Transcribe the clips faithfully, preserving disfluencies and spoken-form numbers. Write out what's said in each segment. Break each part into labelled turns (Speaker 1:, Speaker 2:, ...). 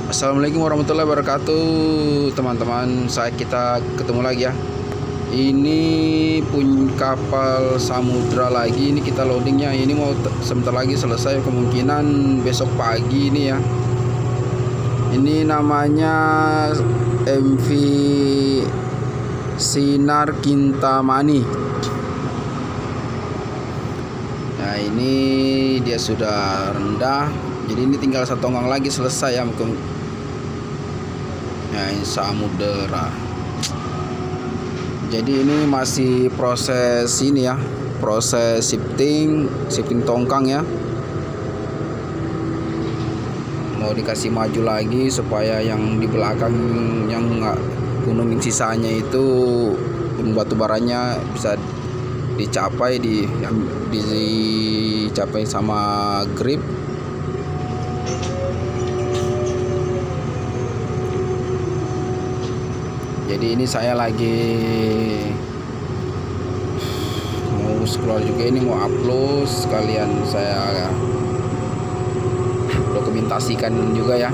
Speaker 1: Assalamualaikum warahmatullahi wabarakatuh, teman-teman. Saya kita ketemu lagi ya. Ini pun kapal samudra lagi. Ini kita loadingnya. Ini mau sebentar lagi selesai, kemungkinan besok pagi ini ya. Ini namanya M V Sinar Kintamani. Nah, ini dia sudah rendah. Jadi ini tinggal satu tonggang lagi selesai ya. Nah, ini samudera. Jadi ini masih proses ini ya, proses shifting, shifting tongkang ya. Mau dikasih maju lagi supaya yang di belakang yang nggak gunungin sisanya itu batu baranya bisa dicapai di yang dicapai sama grip. Jadi ini saya lagi mau scroll juga, ini mau upload sekalian saya dokumentasikan juga ya.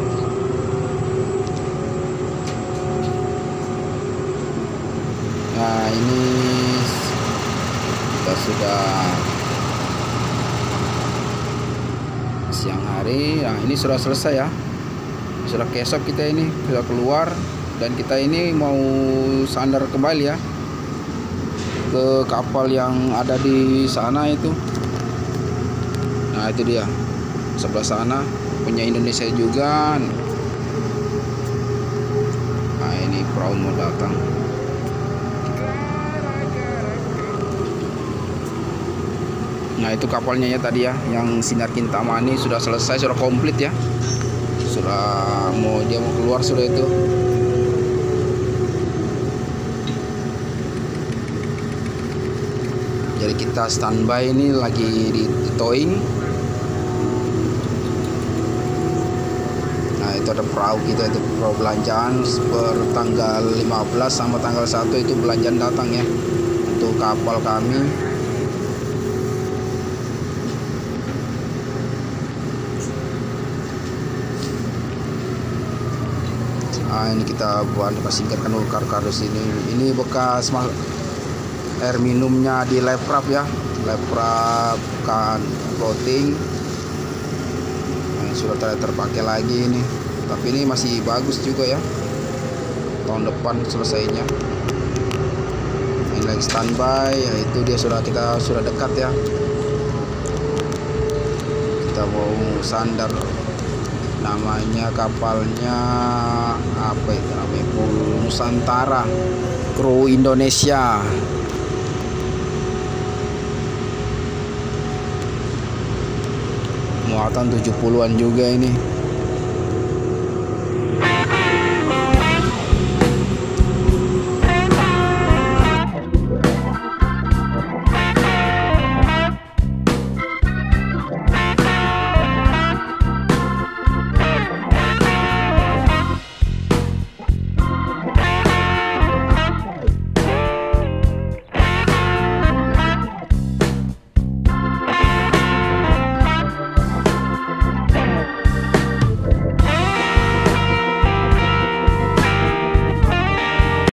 Speaker 1: Nah, ini kita sudah siang hari. Nah, ini sudah selesai ya, sudah kesok kita ini sudah keluar. Dan kita ini mau sandar kembali ya ke kapal yang ada di sana itu. Nah, itu dia sebelah sana, punya Indonesia juga. Nah, ini perahu mau datang. Nah, itu kapalnya ya tadi ya, yang Sinar Kintamani sudah selesai, sudah komplit ya. Sudah mau dia mau keluar sudah itu. Jadi kita standby, ini lagi di towing. Nah, itu ada perahu kita, itu perahu belanjaan per tanggal lima belas sama tanggal satu itu belanjaan datang ya untuk kapal kami. Nah, ini kita buat singkatkan kardus ini. Ini bekas air minumnya di Leprap ya, Leprap kan floating. Nah, sudah ter terpakai lagi ini, tapi ini masih bagus juga ya, tahun depan selesainya. Ini lagi standby ya, itu dia sudah kita sudah dekat ya, kita mau sandar. Namanya kapalnya apa itu namanya, Nusantara Kru Indonesia. Muatan tujuh puluhan juga ini.